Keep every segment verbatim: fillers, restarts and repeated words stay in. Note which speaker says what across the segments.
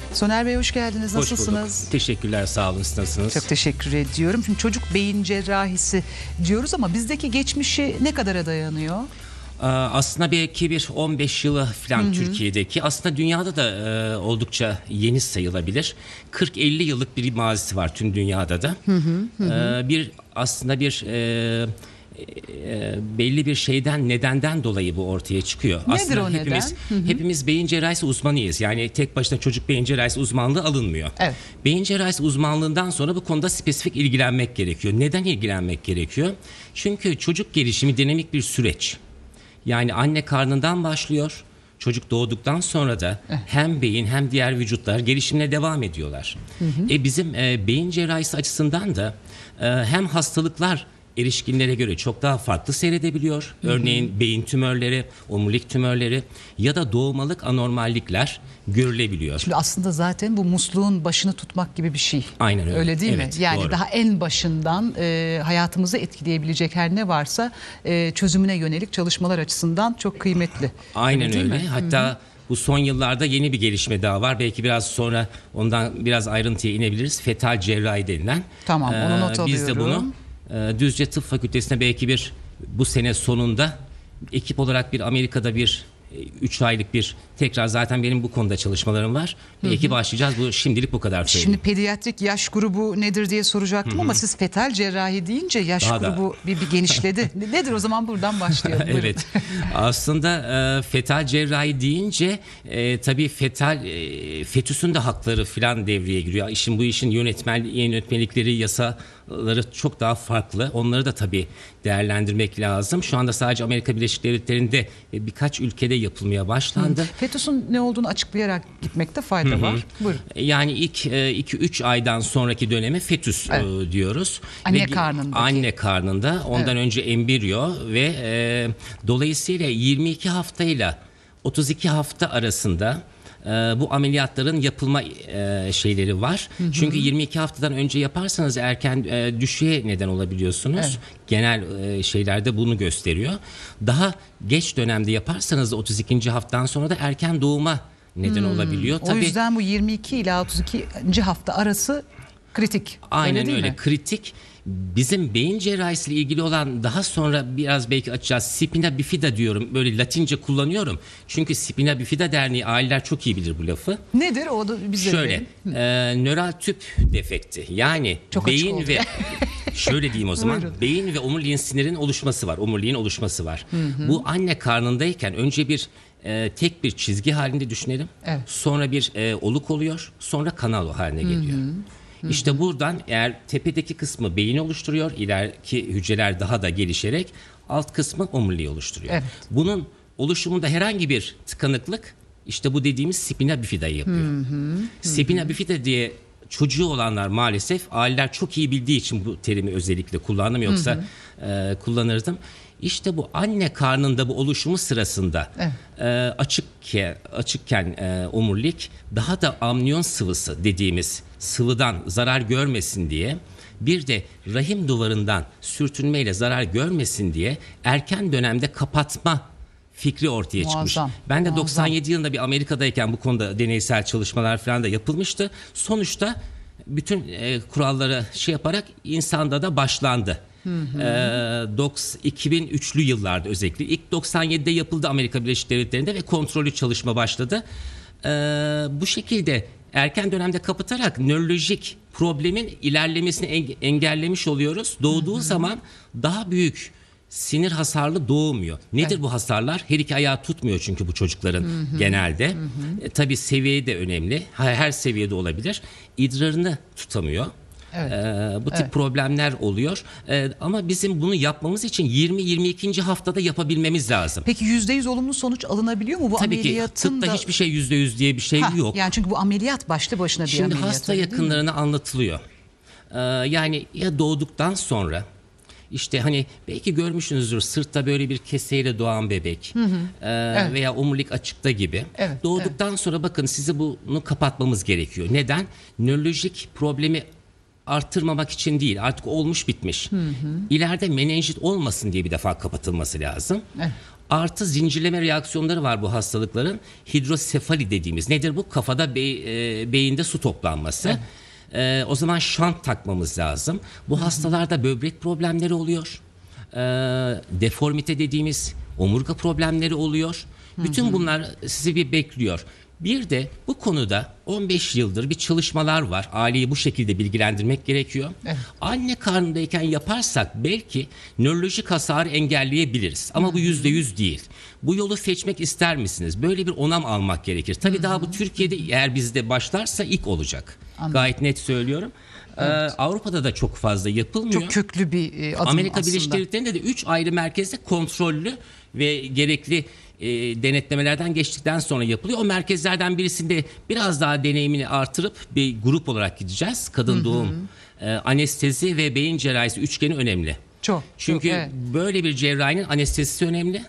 Speaker 1: Soner Bey hoş geldiniz.
Speaker 2: Hoş
Speaker 1: Nasılsınız?
Speaker 2: bulduk. Teşekkürler, sağ olun. Siz nasılsınız?
Speaker 1: Çok teşekkür ediyorum. Şimdi çocuk beyin cerrahisi diyoruz ama bizdeki geçmişi ne kadara dayanıyor?
Speaker 2: Aslında belki bir on beş yılı falan hı hı. Türkiye'deki, aslında dünyada da e, oldukça yeni sayılabilir. kırk elli yıllık bir mazisi var tüm dünyada da. Hı hı, hı. E, bir aslında bir e, e, belli bir şeyden, nedenden dolayı bu ortaya çıkıyor.
Speaker 1: Nedir
Speaker 2: aslında
Speaker 1: o
Speaker 2: hepimiz
Speaker 1: neden? Hı hı.
Speaker 2: hepimiz beyin cerrahisi uzmanıyız. Yani tek başına çocuk beyin cerrahisi uzmanlığı alınmıyor.
Speaker 1: Evet.
Speaker 2: Beyin cerrahisi uzmanlığından sonra bu konuda spesifik ilgilenmek gerekiyor. Neden ilgilenmek gerekiyor? Çünkü çocuk gelişimi dinamik bir süreç. Yani anne karnından başlıyor. Çocuk doğduktan sonra da hem beyin hem diğer vücutlar gelişimine devam ediyorlar. Hı hı. E bizim e, beyin cerrahisi açısından da e, hem hastalıklar erişkinlere göre çok daha farklı seyredebiliyor. Hı hı. Örneğin beyin tümörleri, omurilik tümörleri ya da doğmalık anormallikler görülebiliyor.
Speaker 1: Şimdi aslında zaten bu musluğun başını tutmak gibi bir şey.
Speaker 2: Aynen öyle.
Speaker 1: Öyle değil
Speaker 2: evet,
Speaker 1: mi? Yani
Speaker 2: doğru.
Speaker 1: daha en başından e, hayatımızı etkileyebilecek her ne varsa e, çözümüne yönelik çalışmalar açısından çok kıymetli.
Speaker 2: Aynen
Speaker 1: öyle.
Speaker 2: öyle. Hatta hı hı. bu son yıllarda yeni bir gelişme daha var. Belki biraz sonra ondan biraz ayrıntıya inebiliriz. Fetal cerrahi denilen.
Speaker 1: Tamam, onu not
Speaker 2: ee,
Speaker 1: alıyorum.
Speaker 2: Biz de bunu e, Düzce Tıp Fakültesi'ne belki bir bu sene sonunda ekip olarak bir Amerika'da bir üç aylık bir tekrar zaten benim bu konuda çalışmalarım var. Belki başlayacağız. Bu şimdilik bu kadar söyleyeyim.
Speaker 1: Şimdi pediatrik yaş grubu nedir diye soracaktım Hı-hı. ama siz fetal cerrahi deyince yaş Daha grubu da... bir, bir genişledi. Nedir o zaman, buradan başlayalım.
Speaker 2: Evet. Aslında e, fetal cerrahi deyince e, tabii fetal e, fetüsün de hakları filan devreye giriyor. İşin bu işin yönetmen yönetmelikleri, yasaları çok daha farklı. Onları da tabii değerlendirmek lazım. Şu anda sadece Amerika Birleşik Devletleri'nde birkaç ülkede yapılmaya başlandı. Hı.
Speaker 1: Fetüsün ne olduğunu açıklayarak gitmekte fayda Hı-hı. var. Buyurun.
Speaker 2: Yani ilk iki üç aydan sonraki döneme fetüs evet. diyoruz.
Speaker 1: Anne
Speaker 2: ve,
Speaker 1: karnındaki.
Speaker 2: Anne karnında. Ondan evet. önce embriyo ve e, dolayısıyla yirmi iki haftayla otuz iki hafta arasında e, bu ameliyatların yapılma e, şeyleri var. Hı hı. Çünkü yirmi iki haftadan önce yaparsanız erken e, düşüğe neden olabiliyorsunuz. Evet. Genel e, şeylerde bunu gösteriyor. Daha geç dönemde yaparsanız da otuz ikinci haftadan sonra da erken doğuma neden hmm. olabiliyor.
Speaker 1: Tabii, o yüzden bu yirmi iki ila otuz ikinci hafta arası kritik.
Speaker 2: Aynen öyle, öyle.
Speaker 1: Mi?
Speaker 2: kritik. Bizim beyin cerrahisiyle ilgili olan, daha sonra biraz belki açacağız, spina bifida diyorum. Böyle Latince kullanıyorum. Çünkü Spina Bifida Derneği, aileler çok iyi bilir bu lafı.
Speaker 1: Nedir o da bize?
Speaker 2: Şöyle, e, nöral tüp defekti. Yani çok beyin ve şöyle diyeyim o zaman. Buyurun. Beyin ve omuriliğin sinirin oluşması var. Omuriliğin oluşması var. Hı hı. Bu anne karnındayken önce bir e, tek bir çizgi halinde düşünelim. Evet. Sonra bir e, oluk oluyor. Sonra kanal haline geliyor. Hı hı. Hı-hı. İşte buradan eğer tepedeki kısmı beyin oluşturuyor, ileriki hücreler daha da gelişerek alt kısmı omuriliği oluşturuyor. Evet. Bunun oluşumunda herhangi bir tıkanıklık işte bu dediğimiz spina bifida'yı yapıyor. Hı-hı. Spina bifida diye çocuğu olanlar, maalesef aileler çok iyi bildiği için bu terimi özellikle kullandım, yoksa e, kullanırdım. İşte bu anne karnında bu oluşumu sırasında evet. e, açıkken, açıkken e, omurilik daha da amniyon sıvısı dediğimiz sıvıdan zarar görmesin diye, bir de rahim duvarından sürtünmeyle zarar görmesin diye erken dönemde kapatma fikri ortaya Muazzam. çıkmış. Ben de Muazzam. doksan yedi yılında bir Amerika'dayken bu konuda deneysel çalışmalar falan da yapılmıştı. Sonuçta bütün e, kuralları şey yaparak insanda da başlandı. Hı hı. Ee, iki bin üçlü yıllarda özellikle ilk doksan yedide yapıldı Amerika Birleşik Devletleri'nde ve kontrollü çalışma başladı. Ee, bu şekilde erken dönemde kapatarak nörolojik problemin ilerlemesini enge- engellemiş oluyoruz. Doğduğu hı hı. zaman daha büyük sinir hasarlı doğmuyor. Nedir evet. bu hasarlar? Her iki ayağı tutmuyor çünkü bu çocukların hı hı. genelde. Hı hı. E, tabii seviye de önemli. Her, her seviyede olabilir. İdrarını tutamıyor. Evet. Ee, bu tip evet. problemler oluyor. Ee, ama bizim bunu yapmamız için yirmi yirmi ikinci haftada yapabilmemiz lazım.
Speaker 1: Peki yüzde yüz olumlu sonuç alınabiliyor mu bu
Speaker 2: Tabii
Speaker 1: ameliyatın?
Speaker 2: Tabii ki tıpta
Speaker 1: da...
Speaker 2: hiçbir şey yüzde yüz diye bir şey ha, yok.
Speaker 1: Yani çünkü bu ameliyat başlı başına bir
Speaker 2: Şimdi
Speaker 1: ameliyat.
Speaker 2: Şimdi hasta yakınlarına anlatılıyor. Ee, yani ya doğduktan sonra, İşte hani belki görmüşsünüzdür, sırtta böyle bir keseyle doğan bebek hı hı. E, evet. veya omurilik açıkta gibi. Evet, Doğduktan evet. sonra bakın size bunu kapatmamız gerekiyor. Neden? Nörolojik problemi arttırmamak için değil, artık olmuş bitmiş. Hı hı. İleride menenjit olmasın diye bir defa kapatılması lazım. Evet. Artı zincirleme reaksiyonları var bu hastalıkların. Hidrosefali dediğimiz. Nedir bu? Kafada be, e, beyinde su toplanması. Evet. E, o zaman şant takmamız lazım. Bu hastalarda böbrek problemleri oluyor. E, deformite dediğimiz omurga problemleri oluyor. Bütün bunlar sizi bir bekliyor. Bir de bu konuda on beş yıldır bir çalışmalar var. Aileyi bu şekilde bilgilendirmek gerekiyor. Evet. Anne karnındayken yaparsak belki nörolojik hasarı engelleyebiliriz. Ama bu yüzde yüz değil. Bu yolu seçmek ister misiniz? Böyle bir onam almak gerekir. Tabii Hı-hı. daha bu Türkiye'de eğer bizde başlarsa ilk olacak. Anladım. Gayet net söylüyorum. Evet. Ee, Avrupa'da da çok fazla yapılmıyor.
Speaker 1: Çok köklü bir e, adım
Speaker 2: Amerika
Speaker 1: aslında.
Speaker 2: Birleşik Devletleri'nde de üç ayrı merkezde kontrollü ve gerekli e, denetlemelerden geçtikten sonra yapılıyor. O merkezlerden birisinde biraz daha deneyimini artırıp bir grup olarak gideceğiz. Kadın hı hı. doğum, e, anestezi ve beyin cerrahisi üçgeni önemli.
Speaker 1: Çok.
Speaker 2: Çünkü
Speaker 1: çok, evet.
Speaker 2: böyle bir cerrahinin anestezisi önemli.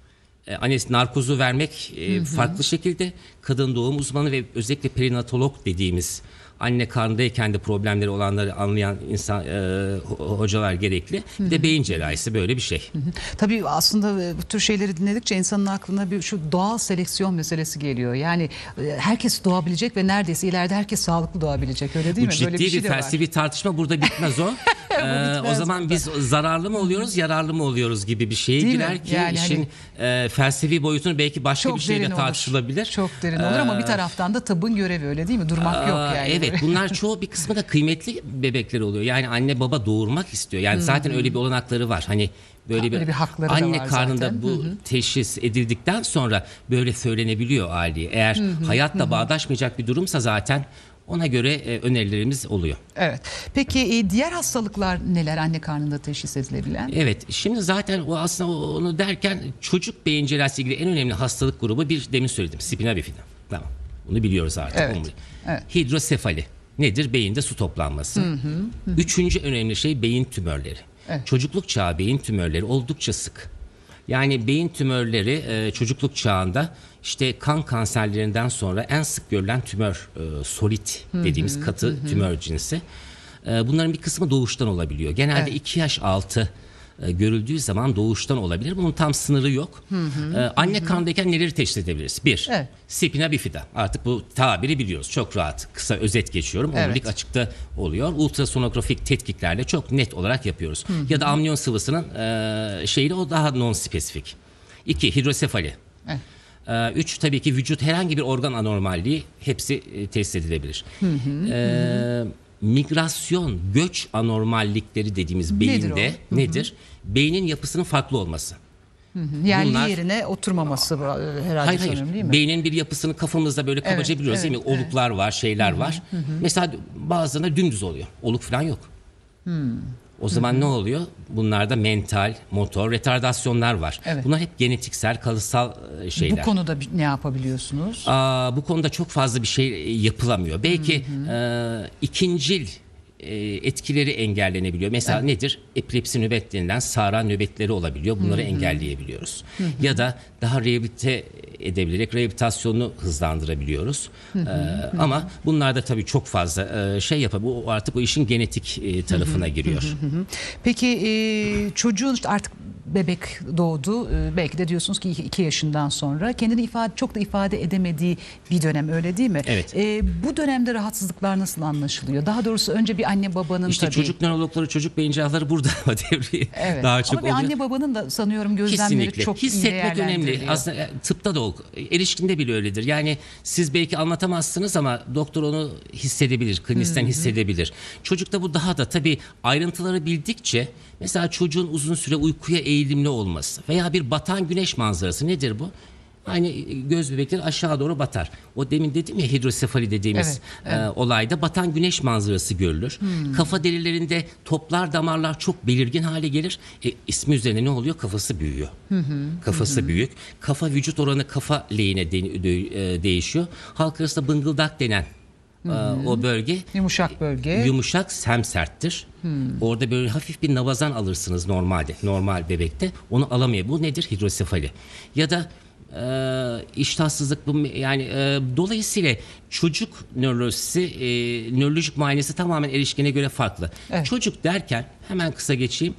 Speaker 2: E, anest narkozu vermek e, hı hı. farklı şekilde, kadın doğum uzmanı ve özellikle perinatolog dediğimiz anne karnındayken de problemleri olanları anlayan insan e, hocalar gerekli. Bir de beyin cerrahisi böyle bir şey.
Speaker 1: Hı hı. Tabii aslında bu tür şeyleri dinledikçe insanın aklına bir şu doğal seleksiyon meselesi geliyor. Yani herkes doğabilecek ve neredeyse ileride herkes sağlıklı doğabilecek, öyle değil
Speaker 2: bu
Speaker 1: mi?
Speaker 2: Ciddi
Speaker 1: böyle bir, şey
Speaker 2: bir felsefi tartışma burada bitmez o. ee, o zaman burada. Biz zararlı mı oluyoruz, yararlı mı oluyoruz gibi bir şeye değil girer mi? Ki yani işin hani, e, felsefi boyutunu belki başka bir şeyle tartışılabilir.
Speaker 1: Çok derin olur ee, ama bir taraftan da tabın görevi, öyle değil mi? Durmak aa, yok yani.
Speaker 2: Evet, bunlar çoğu bir kısmı da kıymetli bebekler oluyor. Yani anne baba doğurmak istiyor. Yani hmm. zaten öyle bir olanakları var. Hani böyle bir, bir anne karnında zaten. Bu hı hı. teşhis edildikten sonra böyle söylenebiliyor aileye. Eğer hı hı. hayatla hı hı. bağdaşmayacak bir durumsa zaten ona göre e, önerilerimiz oluyor.
Speaker 1: Evet. Peki e, diğer hastalıklar neler anne karnında teşhis edilebilen?
Speaker 2: Evet. Şimdi zaten o aslında onu derken çocuk beyin cerrahisi ilgili en önemli hastalık grubu bir demin söyledim. Spina bifida. Tamam. Bunu biliyoruz artık.
Speaker 1: Evet. Evet.
Speaker 2: Hidrosefali. Nedir? Beyinde su toplanması. Hı hı, hı. Üçüncü önemli şey beyin tümörleri. Evet. Çocukluk çağı beyin tümörleri oldukça sık. Yani beyin tümörleri e, çocukluk çağında işte kan kanserlerinden sonra en sık görülen tümör, e, solid dediğimiz hı hı, katı hı. tümör cinsi. E, bunların bir kısmı doğuştan olabiliyor. Genelde iki evet. yaş altı e, görüldüğü zaman doğuştan olabilir. Bunun tam sınırı yok. Hı hı, e, anne hı. karnındayken neleri teşhis edebiliriz? Bir, evet. spina bifida. Artık bu tabiri biliyoruz. Çok rahat, kısa özet geçiyorum. Omurilik evet. açıkta oluyor. Ultrasonografik tetkiklerle çok net olarak yapıyoruz. Hı hı. Ya da amniyon sıvısının e, şeyi o daha non-spesifik. İki, hidrosefali. Evet. E, üç, tabii ki vücut herhangi bir organ anormalliği hepsi e, teşhis edilebilir. Hı hı, e, hı. Migrasyon, göç anormallikleri dediğimiz beyinde nedir? nedir? Beynin yapısının farklı olması.
Speaker 1: Hı hı. Yerli Bunlar, yerine oturmaması herhalde
Speaker 2: hayır, hayır.
Speaker 1: sanırım değil mi?
Speaker 2: Beynin bir yapısını kafamızda böyle kabaca evet, biliyoruz evet, değil mi? Evet. Oluklar var, şeyler hı hı, var. Hı hı. Mesela bazılarında dümdüz oluyor. Oluk falan yok. Hı. O zaman hı hı. ne oluyor? Bunlarda mental, motor retardasyonlar var. Evet. Bunlar hep genetiksel, kalıtsal şeyler.
Speaker 1: Bu konuda ne yapabiliyorsunuz?
Speaker 2: Aa, bu konuda çok fazla bir şey yapılamıyor. Belki hı hı. E, ikincil e, etkileri engellenebiliyor. Mesela evet. nedir? Epilepsi nöbetlerinden sara nöbetleri olabiliyor. Bunları hı hı. engelleyebiliyoruz. Hı hı. Ya da daha rehabilite edebilerek rehabilitasyonu hızlandırabiliyoruz. Hı hı. Ee, hı. Ama bunlarda tabii çok fazla e, şey yapabiliyor. Bu artık o işin genetik e, tarafına hı hı. giriyor. Hı hı.
Speaker 1: Peki e, çocuğun işte artık bebek doğdu. E, belki de diyorsunuz ki iki yaşından sonra kendini ifade çok da ifade edemediği bir dönem, öyle değil mi?
Speaker 2: Evet.
Speaker 1: E, bu dönemde rahatsızlıklar nasıl anlaşılıyor? Daha doğrusu önce bir anne babanın
Speaker 2: işte
Speaker 1: tabii.
Speaker 2: çocuk nörologları, çocuk beyin cerrahları burada devreye
Speaker 1: evet.
Speaker 2: daha çok
Speaker 1: oluyor. Ama bir anne babanın da sanıyorum gözlemleri
Speaker 2: kesinlikle.
Speaker 1: çok
Speaker 2: hissetmek önemli. Aslında tıpta da o, erişkinde bile öyledir. Yani siz belki anlatamazsınız ama doktor onu hissedebilir, klinisten hı hı. hissedebilir. Çocukta bu daha da tabii ayrıntıları bildikçe, mesela çocuğun uzun süre uykuya eğilimli olması veya bir batan güneş manzarası, nedir bu? Hani göz bebekleri aşağı doğru batar. O demin dedim ya, hidrosefali dediğimiz evet, evet. E, olayda batan güneş manzarası görülür. Hmm. Kafa derilerinde toplar, damarlar çok belirgin hale gelir. E, ismi üzerine ne oluyor? Kafası büyüyor. Hı hı, Kafası hı. büyük. Kafa vücut oranı kafa lehine de, de, e, değişiyor. Halk arasında bıngıldak denen Hı -hı. o bölge
Speaker 1: yumuşak bölge,
Speaker 2: yumuşak, semserttir. Hı. Orada böyle hafif bir nabazan alırsınız normalde, normal bebekte. Onu alamıyor. Bu nedir? Hidrosefali. Ya da e, iştahsızlık, bu yani e, dolayısıyla çocuk nörolojisi, e, nörolojik muayenesi tamamen erişkine göre farklı. Evet. Çocuk derken hemen kısa geçeyim.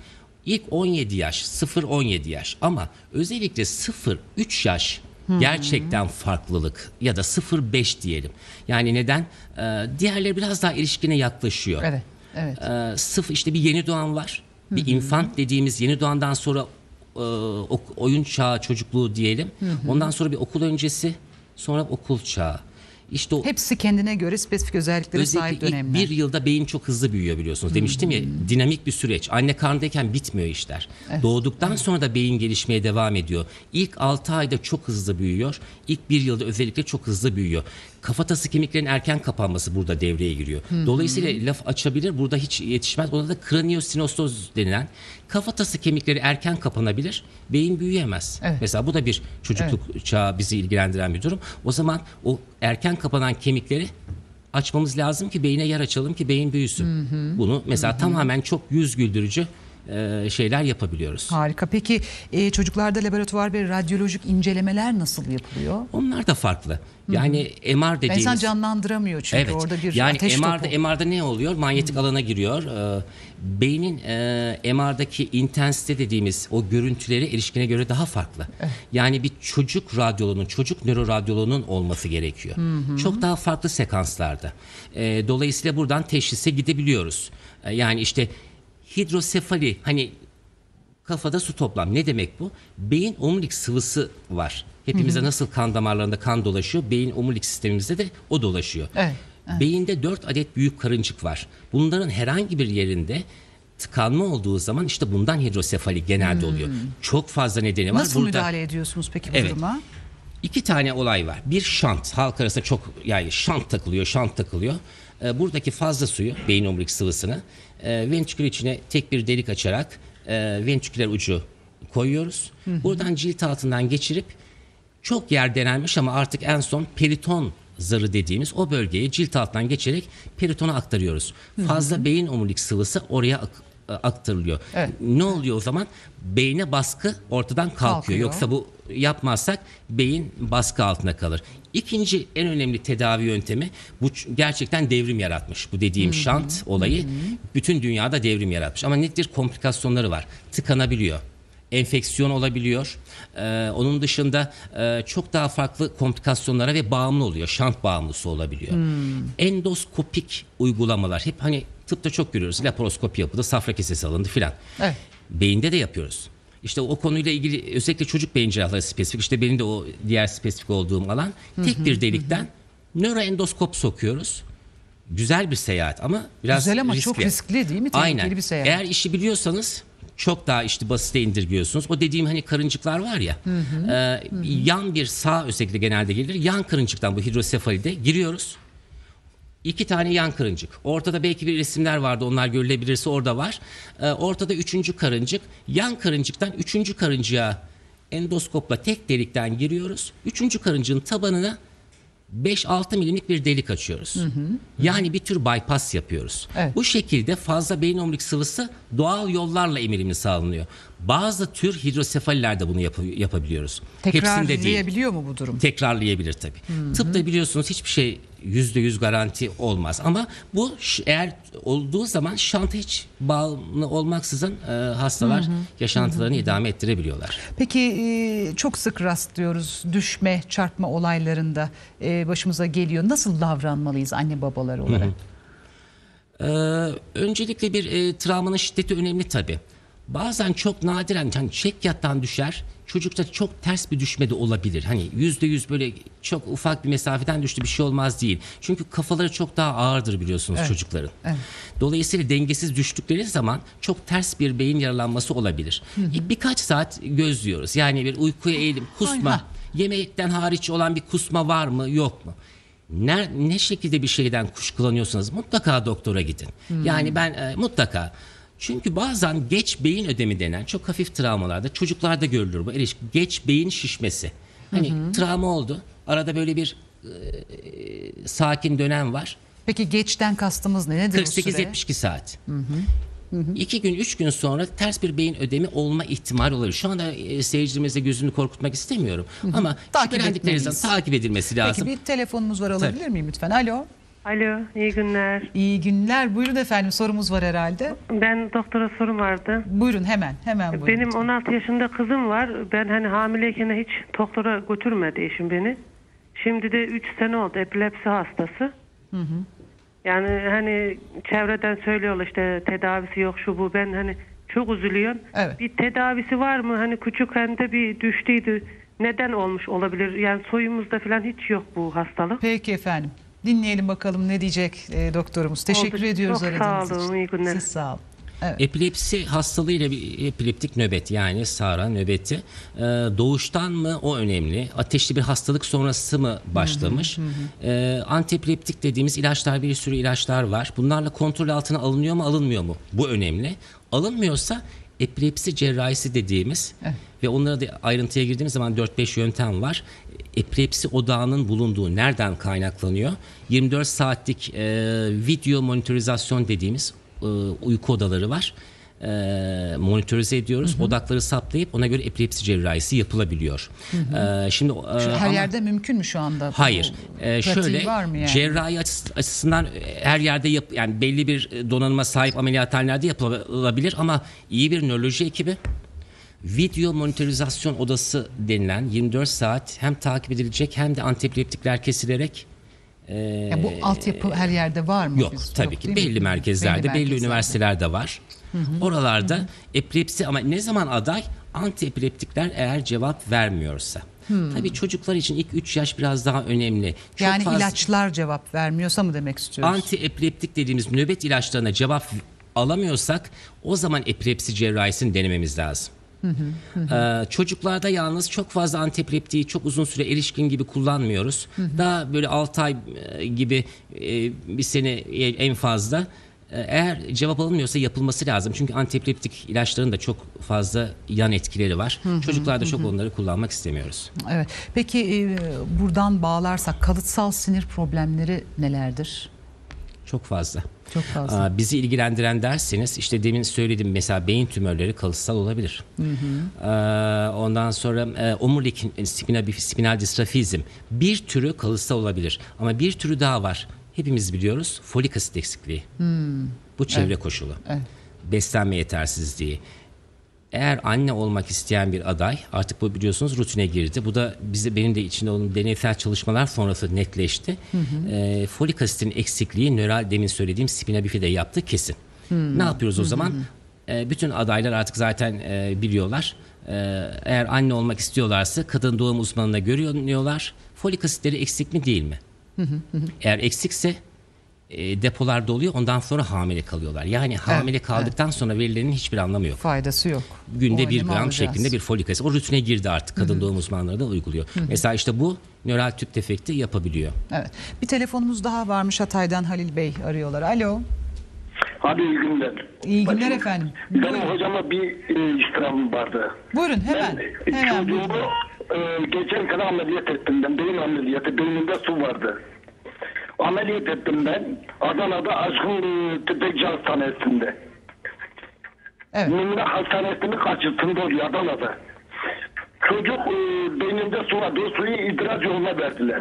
Speaker 2: İlk on yedi yaş, sıfır on yedi yaş ama özellikle sıfır üç yaş gerçekten farklılık ya da sıfır beş diyelim. Yani neden? Ee, diğerleri biraz daha erişkine yaklaşıyor.
Speaker 1: Evet, evet.
Speaker 2: Ee, sıfır işte bir yeni doğan var. Bir infant dediğimiz yeni doğandan sonra e, oyun çağı çocukluğu diyelim. Ondan sonra bir okul öncesi, sonra okul çağı. İşte o
Speaker 1: hepsi kendine göre spesifik özelliklere sahip
Speaker 2: özellikle ilk
Speaker 1: dönemler.
Speaker 2: bir yılda beyin çok hızlı büyüyor biliyorsunuz. Demiştim ya, dinamik bir süreç. Anne karnındayken bitmiyor işler.
Speaker 1: Evet.
Speaker 2: Doğduktan sonra da beyin gelişmeye devam ediyor. İlk altı ayda çok hızlı büyüyor. İlk bir yılda özellikle çok hızlı büyüyor. Kafatası kemiklerin erken kapanması burada devreye giriyor. Dolayısıyla laf açabilir, burada hiç yetişmez. Ona da kraniosinostoz denilen kafatası kemikleri erken kapanabilir, beyin büyüyemez.
Speaker 1: Evet.
Speaker 2: Mesela bu da bir çocukluk çağı bizi ilgilendiren bir durum. O zaman o erken kapanan kemikleri açmamız lazım ki beyine yer açalım ki beyin büyüsün. Bunu mesela tamamen çok yüz güldürücü e, şeyler yapabiliyoruz.
Speaker 1: Harika. Peki e, çocuklarda laboratuvar ve radyolojik incelemeler nasıl yapılıyor?
Speaker 2: Onlar da farklı. Yani M R dediğimiz...
Speaker 1: İnsan canlandıramıyor çünkü
Speaker 2: Evet.
Speaker 1: orada bir
Speaker 2: yani
Speaker 1: ateş
Speaker 2: M R'da,
Speaker 1: topu.
Speaker 2: M R'da ne oluyor? Manyetik alana giriyor. Ee, beynin e, M R'daki intensite dediğimiz o görüntüleri erişkine göre daha farklı. Yani bir çocuk radyolunun, çocuk nöroradyolunun olması gerekiyor. Çok daha farklı sekanslarda. Ee, dolayısıyla buradan teşhise gidebiliyoruz. Ee, yani işte hidrosefali, hani kafada su toplam. Ne demek bu? Beyin omurilik sıvısı var. Hepimize nasıl kan damarlarında kan dolaşıyor, beyin omurilik sistemimizde de o dolaşıyor.
Speaker 1: Evet, evet.
Speaker 2: Beyinde dört adet büyük karıncık var. Bunların herhangi bir yerinde tıkanma olduğu zaman işte bundan hidrosefali genelde oluyor. Çok fazla nedeni var.
Speaker 1: Nasıl
Speaker 2: Burada
Speaker 1: müdahale ediyorsunuz peki bu
Speaker 2: Evet.
Speaker 1: duruma?
Speaker 2: iki tane olay var. Bir şant. Halk arasında çok yani şant takılıyor, şant takılıyor. Ee, buradaki fazla suyu, beyin omurilik sıvısını e, ventrikül içine tek bir delik açarak e, ventriküler ucu koyuyoruz. Buradan cilt altından geçirip çok yer denenmiş ama artık en son periton zarı dediğimiz o bölgeyi cilt altından geçerek peritona aktarıyoruz. Fazla beyin omurilik sıvısı oraya ak- aktarılıyor.
Speaker 1: Evet.
Speaker 2: Ne oluyor o zaman? Beyne baskı ortadan kalkıyor.
Speaker 1: Kalkıyor.
Speaker 2: Yoksa bu yapmazsak beyin baskı altında kalır. İkinci en önemli tedavi yöntemi, bu ç- gerçekten devrim yaratmış. Bu dediğim şant olayı bütün dünyada devrim yaratmış. Ama nedir? Komplikasyonları var. Tıkanabiliyor. Enfeksiyon olabiliyor. Ee, onun dışında e, çok daha farklı komplikasyonlara ve bağımlı oluyor. Şant bağımlısı olabiliyor. Endoskopik uygulamalar hep hani tıpta çok görüyoruz. Laparoskopi yapıldı, safra kesesi alındı filan.
Speaker 1: Evet.
Speaker 2: Beyinde de yapıyoruz. İşte o konuyla ilgili özellikle çocuk beyin cerrahları spesifik. İşte benim de o diğer spesifik olduğum alan. Tek bir delikten nöroendoskop sokuyoruz. Güzel bir seyahat ama biraz
Speaker 1: Güzel ama
Speaker 2: riskli.
Speaker 1: çok riskli değil mi? Tehlikeli
Speaker 2: Aynen.
Speaker 1: bir seyahat.
Speaker 2: Eğer işi biliyorsanız çok daha işte basite indirgiyorsunuz. O dediğim hani karıncıklar var ya. E, yan bir sağ özellikle genelde gelir. Yan karıncıktan bu hidrosefalide giriyoruz. İki tane yan karıncık. Ortada belki bir resimler vardı. Onlar görülebilirse orada var. E, ortada üçüncü karıncık. Yan karıncıktan üçüncü karıncığa endoskopla tek delikten giriyoruz. Üçüncü karıncığın tabanına beş altı milimlik bir delik açıyoruz. Yani bir tür bypass yapıyoruz.
Speaker 1: Evet.
Speaker 2: Bu şekilde fazla beyin omurilik sıvısı doğal yollarla emirimi sağlanıyor. Bazı tür hidrosefaliler de bunu yap- yapabiliyoruz. Hepsinde değil.
Speaker 1: Tekrarlayabiliyor mu bu durum?
Speaker 2: Tekrarlayabilir tabii. Tıpta biliyorsunuz hiçbir şey yüzde yüz garanti olmaz. Ama bu ş- eğer olduğu zaman şanta hiç bağımlı olmaksızın e, hastalar yaşantılarını idame ettirebiliyorlar.
Speaker 1: Peki e, çok sık rastlıyoruz düşme, çarpma olaylarında e, başımıza geliyor. Nasıl davranmalıyız anne babalar olarak?
Speaker 2: Ee, öncelikle bir e, travmanın şiddeti önemli tabii. Bazen çok nadiren hani çekyattan düşer. Çocukta çok ters bir düşme de olabilir. Hani yüzde yüz böyle çok ufak bir mesafeden düştü bir şey olmaz değil. Çünkü kafaları çok daha ağırdır biliyorsunuz
Speaker 1: Evet.
Speaker 2: çocukların.
Speaker 1: Evet.
Speaker 2: Dolayısıyla dengesiz düştükleri zaman çok ters bir beyin yaralanması olabilir. İlk birkaç saat gözlüyoruz. Yani bir uykuya eğilim, kusma,
Speaker 1: Aynen.
Speaker 2: yemekten hariç olan bir kusma var mı yok mu? Ne, ne şekilde bir şeyden kuşkulanıyorsanız mutlaka doktora gidin. Yani ben e, mutlaka. Çünkü bazen geç beyin ödemi denen çok hafif travmalarda çocuklarda görülür bu. Eriş, geç beyin şişmesi. Hani travma oldu. Arada böyle bir e, sakin dönem var.
Speaker 1: Peki geçten kastımız ne? Nedir
Speaker 2: kırk
Speaker 1: bu
Speaker 2: sekiz
Speaker 1: süre?
Speaker 2: yetmiş iki saat. İki gün, üç gün sonra ters bir beyin ödemi olma ihtimali olabilir. Şu anda e, seyircilerimizle gözünü korkutmak istemiyorum. Ama
Speaker 1: Takip
Speaker 2: şüphelendiklerinizden
Speaker 1: etmeliyiz.
Speaker 2: takip edilmesi lazım.
Speaker 1: Peki bir telefonumuz var, alabilir miyim lütfen? Alo.
Speaker 3: Alo, iyi günler.
Speaker 1: İyi günler. Buyurun efendim, sorumuz var herhalde.
Speaker 3: Ben doktora sorum vardı.
Speaker 1: Buyurun, hemen hemen buyurun.
Speaker 3: Benim on altı yaşında kızım var. Ben hani hamileyken hiç doktora götürmedi eşim beni. Şimdi de üç sene oldu, epilepsi hastası.
Speaker 1: Hı hı.
Speaker 3: Yani hani çevreden söylüyorlar işte tedavisi yok şu bu. Ben hani çok üzülüyorum.
Speaker 1: Evet.
Speaker 3: Bir tedavisi var mı? Hani küçükken de bir düştüydü. Neden olmuş olabilir? Yani soyumuzda falan hiç yok bu hastalık.
Speaker 1: Peki efendim. Dinleyelim bakalım ne diyecek e, doktorumuz. Teşekkür
Speaker 3: Oldu.
Speaker 1: ediyoruz
Speaker 3: Çok
Speaker 1: aradığınız
Speaker 3: sağ olun,
Speaker 1: için.
Speaker 3: iyi günler.
Speaker 1: Siz sağ olun. Evet.
Speaker 2: Epilepsi hastalığıyla bir epileptik nöbet, yani SARA nöbeti e, doğuştan mı, o önemli. Ateşli bir hastalık sonrası mı başlamış? Hı hı hı. E, antiepileptik dediğimiz ilaçlar, bir sürü ilaçlar var. Bunlarla kontrol altına alınıyor mu, alınmıyor mu? Bu önemli. Alınmıyorsa epilepsi cerrahisi dediğimiz, evet, ve onlara da ayrıntıya girdiğimiz zaman dört beş yöntem var. Epilepsi odağının bulunduğu, nereden kaynaklanıyor? yirmi dört saatlik e, video monitorizasyon dediğimiz e, uyku odaları var. E, monitörize ediyoruz. Hı hı. Odakları saptayıp ona göre epilepsi cerrahisi yapılabiliyor. Hı hı. E, şimdi e,
Speaker 1: Şu, her
Speaker 2: ama,
Speaker 1: yerde mümkün mü şu anda?
Speaker 2: Hayır. E, şöyle
Speaker 1: var mı yani?
Speaker 2: Cerrahi açısından her yerde yap, yani belli bir donanıma sahip ameliyathanelerde yapılabilir ama iyi bir nöroloji ekibi, video monitorizasyon odası denilen yirmi dört saat hem takip edilecek hem de antiepileptikler kesilerek e,
Speaker 1: yani bu altyapı her yerde var mı?
Speaker 2: Yok
Speaker 1: Biz,
Speaker 2: tabii
Speaker 1: yok,
Speaker 2: ki belli merkezlerde, belli,
Speaker 1: merkezlerde.
Speaker 2: üniversitelerde var. Hı hı. Oralarda hı hı. epilepsi, ama ne zaman aday? Antiepileptikler eğer cevap vermiyorsa. Hmm. Tabii çocuklar için ilk üç yaş biraz daha önemli. Çok
Speaker 1: yani
Speaker 2: fazla,
Speaker 1: ilaçlar cevap vermiyorsa mı demek istiyoruz?
Speaker 2: Antiepileptik dediğimiz nöbet ilaçlarına cevap alamıyorsak o zaman epilepsi cerrahisini denememiz lazım. Hı hı, hı. Ee, çocuklarda yalnız çok fazla antiepileptiği çok uzun süre erişkin gibi kullanmıyoruz. Hı hı. Daha böyle altı ay gibi, e, bir sene en fazla. Eğer cevap alınmıyorsa yapılması lazım. Çünkü antiepileptik ilaçların da çok fazla yan etkileri var. Hı hı, Çocuklarda hı. çok onları kullanmak istemiyoruz.
Speaker 1: Evet. Peki e, buradan bağlarsak kalıtsal sinir problemleri nelerdir?
Speaker 2: Çok fazla.
Speaker 1: Çok fazla.
Speaker 2: Aa, bizi ilgilendiren derseniz, işte demin söyledim, mesela beyin tümörleri kalıtsal olabilir. Hı hı. Aa, ondan sonra e, omurilik spinal, spinal distrafizm bir türü kalıtsal olabilir. Ama bir türü daha var. Hepimiz biliyoruz, folik asit eksikliği. Hmm. Bu çevre evet. koşulu. Evet. Beslenme yetersizliği. Eğer anne olmak isteyen bir aday, artık bu biliyorsunuz rutine girdi. Bu da bize, benim de içinde olduğum deneysel çalışmalar sonrası netleşti. Hı hı. E, folik asitin eksikliği nöral, demin söylediğim spina bifida yaptı kesin. Hı. Ne yapıyoruz o hı hı. zaman? E, bütün adaylar artık zaten e, biliyorlar. E, eğer anne olmak istiyorlarsa kadın doğum uzmanına görüyorlar. Folik asitleri eksik mi değil mi? Hı hı hı. Eğer eksikse e, depolar doluyor, ondan sonra hamile kalıyorlar. Yani hamile evet, kaldıktan evet. sonra verilerinin hiçbir anlamı yok.
Speaker 1: Faydası yok.
Speaker 2: Günde bir gram alacağız. Şeklinde bir folik asit. O rutine girdi artık. Kadın hı hı. doğum uzmanları da uyguluyor. Hı hı. Mesela işte bu nöral tüp defekti yapabiliyor. Evet.
Speaker 1: Bir telefonumuz daha varmış, Hatay'dan Halil Bey arıyorlar. Alo.
Speaker 4: Hadi iyi günler.
Speaker 1: İyi günler Bakın, efendim.
Speaker 4: Benim Buyurun. hocama bir e, istirhamım vardı.
Speaker 1: Buyurun hemen.
Speaker 4: Ben
Speaker 1: hemen
Speaker 4: çocuğumu e, geçen sene ameliyat ettim ben. Beyin ameliyatı. Beynimde su vardı. Ameliyat ettim ben. Adana'da Aşkın e, Tüpekçi Hastanesi'nde. Evet. Numune Hastanesi'nin karşısında oluyor Adana'da. Çocuk e, beyninde su vardı. O suyu idrar yoluna verdiler.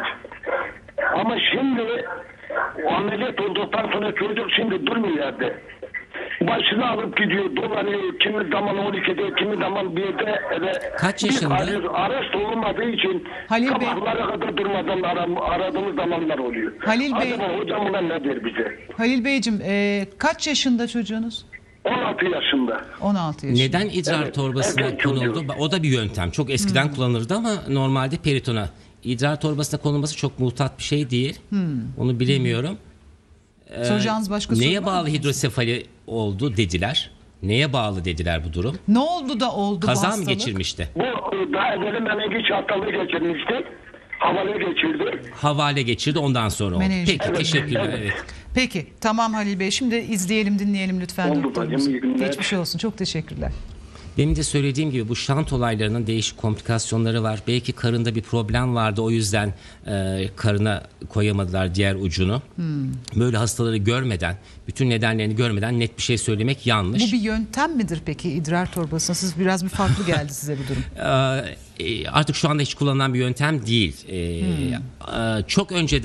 Speaker 4: Ama şimdi ameliyat olduktan sonra çocuk şimdi durmuyor yerde. Başını alıp gidiyor, dolanıyor. Kimi zaman on ikide, kimi zaman birde eve.
Speaker 2: Kaç yaşında?
Speaker 4: Araç, araç olmadığı için
Speaker 1: Halil
Speaker 4: sabahlara
Speaker 1: Bey,
Speaker 4: kadar durmadan aram, aradığımız zamanlar oluyor.
Speaker 1: Halil Bey,
Speaker 4: acaba hocam bunlar ne der bize?
Speaker 1: Halil Beyciğim, e, kaç yaşında çocuğunuz?
Speaker 4: on altı yaşında.
Speaker 1: on altı yaşında.
Speaker 2: Neden idrar evet, torbasına evet, konuldu? O da bir yöntem. Çok eskiden hmm. kullanılırdı ama normalde peritona. İdrar torbasına konulması çok muhtat bir şey değil. Hmm. Onu bilemiyorum.
Speaker 1: Ee, Soracağınız başka soru var mı?
Speaker 2: Neye bağlı hidrosefali oldu dediler. Neye bağlı dediler bu durum?
Speaker 1: Ne oldu da oldu
Speaker 2: Kaza
Speaker 1: bu hastalık?
Speaker 2: mı geçirmişti?
Speaker 4: Bu daha evvel menengiç hastalığı geçirmişti. Havale geçirdi.
Speaker 2: Havale geçirdi, ondan sonra oldu. Menengiç. Peki evet, teşekkürler. Evet. Evet.
Speaker 1: Peki tamam Halil Bey. Şimdi izleyelim, dinleyelim lütfen.
Speaker 4: Oldu bacım.
Speaker 1: Geçmiş olsun. Çok teşekkürler.
Speaker 2: Demin de söylediğim gibi bu şant olaylarının değişik komplikasyonları var. Belki karında bir problem vardı, o yüzden e, karına koyamadılar diğer ucunu. Hmm. Böyle hastaları görmeden, bütün nedenlerini görmeden net bir şey söylemek yanlış.
Speaker 1: Bu bir yöntem midir peki idrar torbasına? Siz biraz bir farklı geldi size bu durum.
Speaker 2: e, artık şu anda hiç kullanılan bir yöntem değil. E, hmm. e, çok önceden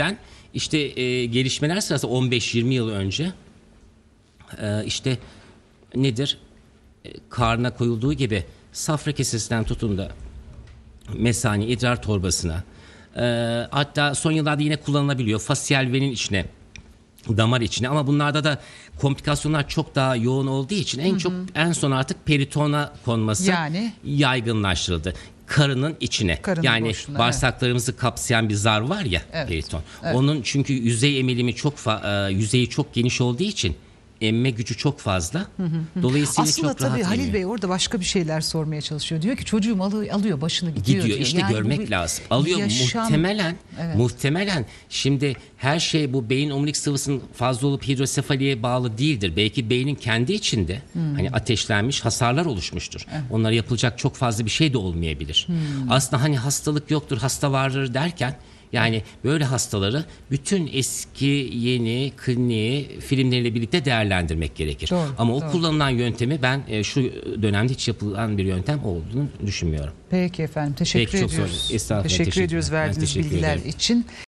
Speaker 2: işte e, gelişmeler sırasında on beş yirmi yıl önce e, işte nedir? E, karnına koyulduğu gibi safra kesesinden tutun da mesane, idrar torbasına, e, hatta son yıllarda yine kullanılabiliyor fasyal venin içine, damar içine, ama bunlarda da komplikasyonlar çok daha yoğun olduğu için en çok en son artık peritona konması
Speaker 1: Yani?
Speaker 2: yaygınlaştırıldı. Karının içine.
Speaker 1: Karının
Speaker 2: yani
Speaker 1: boşluğuna,
Speaker 2: bağırsaklarımızı kapsayan bir zar var ya,
Speaker 1: Evet.
Speaker 2: periton.
Speaker 1: Evet.
Speaker 2: Onun çünkü yüzey emilimi çok fa- e, yüzeyi çok geniş olduğu için emme gücü çok fazla. Dolayısıyla
Speaker 1: Aslında
Speaker 2: çok rahat
Speaker 1: tabii Halil
Speaker 2: emiyor.
Speaker 1: Bey orada başka bir şeyler sormaya çalışıyor. Diyor ki çocuğum alıyor, alıyor başını gidiyor,
Speaker 2: Gidiyor
Speaker 1: diyor.
Speaker 2: işte
Speaker 1: Yani bu
Speaker 2: görmek
Speaker 1: bir
Speaker 2: lazım. Alıyor
Speaker 1: yaşam-
Speaker 2: muhtemelen
Speaker 1: Evet.
Speaker 2: muhtemelen şimdi her şey bu beyin omurilik sıvısının fazla olup hidrosefaliye bağlı değildir. Belki beynin kendi içinde
Speaker 1: Hmm.
Speaker 2: hani ateşlenmiş hasarlar oluşmuştur. Onlara yapılacak çok fazla bir şey de olmayabilir.
Speaker 1: Hmm.
Speaker 2: Aslında hani hastalık yoktur, hasta vardır derken yani böyle hastaları bütün eski yeni kliniği filmleriyle birlikte değerlendirmek gerekir.
Speaker 1: Doğru,
Speaker 2: Ama o
Speaker 1: doğru.
Speaker 2: kullanılan yöntemi ben e, şu dönemde hiç yapılan bir yöntem olduğunu düşünmüyorum.
Speaker 1: Peki efendim teşekkür
Speaker 2: Peki, çok sağ olun.
Speaker 1: ediyoruz.
Speaker 2: Estağfurullah,
Speaker 1: Teşekkür
Speaker 2: teşekkür
Speaker 1: ediyoruz
Speaker 2: ederim. Ben
Speaker 1: verdiğiniz
Speaker 2: teşekkür
Speaker 1: bilgiler
Speaker 2: ederim.
Speaker 1: için.